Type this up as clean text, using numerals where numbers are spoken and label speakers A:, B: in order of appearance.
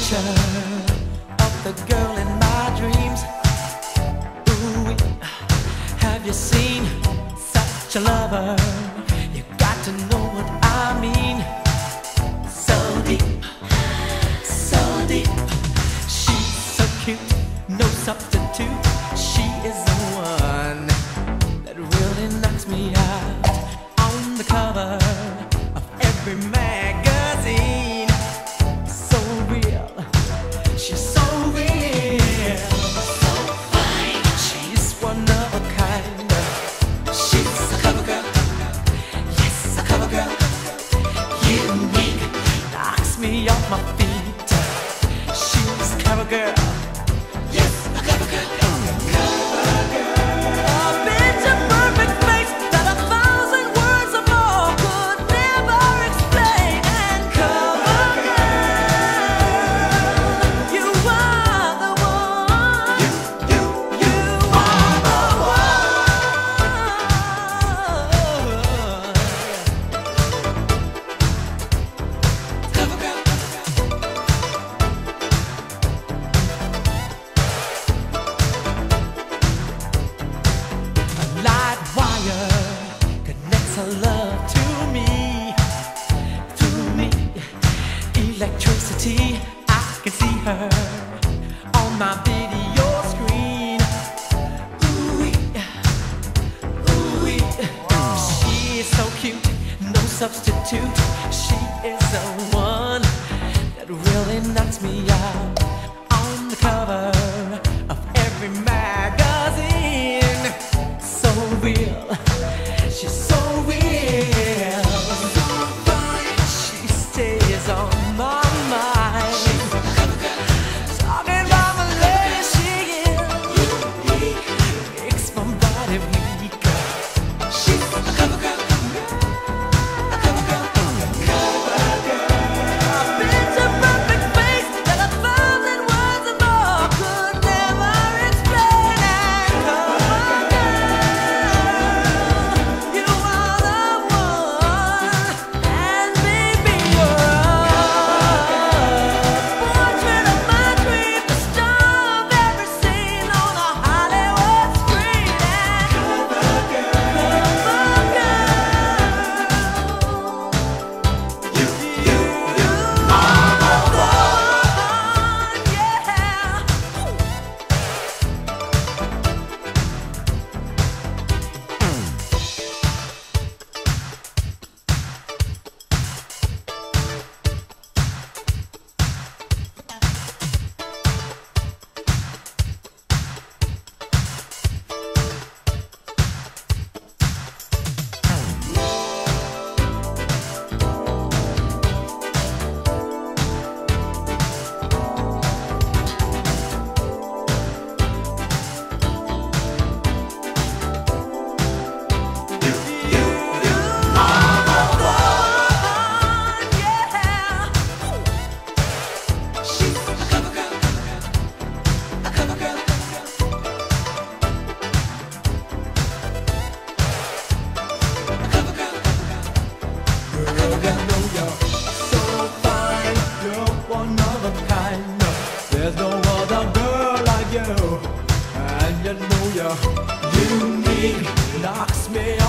A: picture of the girl in my dreams. Ooh, have you seen such a lover? You got to know what I mean. So deep, so deep. She's so cute, no substitute. She is the one that really knocks me out. On the cover of every magazine. So real, she's so real. So fine, she's one of a kind. She's a cover girl, yes, a cover girl. Unique, knocks me off my feet. She's a cover girl, yes, a cover girl. Her love to me, through me, electricity. I can see her on my video screen. Ooh, ooh, she is so cute, no substitute. She is the one that really knocks me out. On the cover of every magazine, so real. She's so real, so fine. She stays on my mind. She's a cover girl, talking about my lady. She is unique, makes my body weak. She's a cover girl, a cover girl, a cover girl. A picture perfect face that 1,000 words and more could never explain. And cover girl. There's no other girl like you, and you know you're unique, knocks me